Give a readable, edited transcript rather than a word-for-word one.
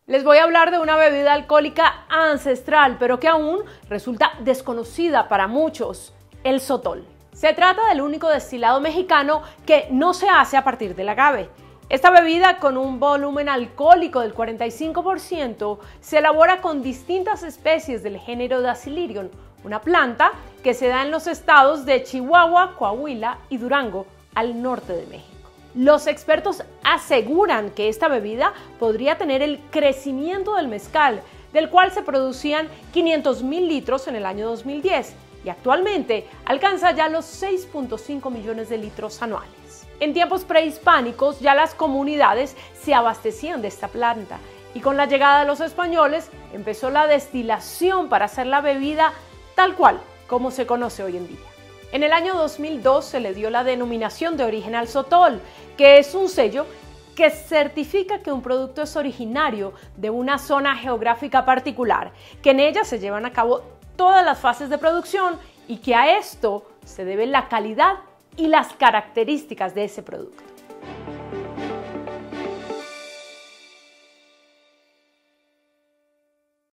Les voy a hablar de una bebida alcohólica ancestral, pero que aún resulta desconocida para muchos, el sotol. Se trata del único destilado mexicano que no se hace a partir del agave. Esta bebida, con un volumen alcohólico del 45%, se elabora con distintas especies del género Dacilirium, una planta que se da en los estados de Chihuahua, Coahuila y Durango, al norte de México. Los expertos aseguran que esta bebida podría tener el crecimiento del mezcal, del cual se producían 500,000 litros en el año 2010 y actualmente alcanza ya los 6.5 millones de litros anuales. En tiempos prehispánicos ya las comunidades se abastecían de esta planta y con la llegada de los españoles empezó la destilación para hacer la bebida tal cual como se conoce hoy en día. En el año 2002 se le dio la denominación de origen al sotol, que es un sello que certifica que un producto es originario de una zona geográfica particular, que en ella se llevan a cabo todas las fases de producción y que a esto se debe la calidad y las características de ese producto.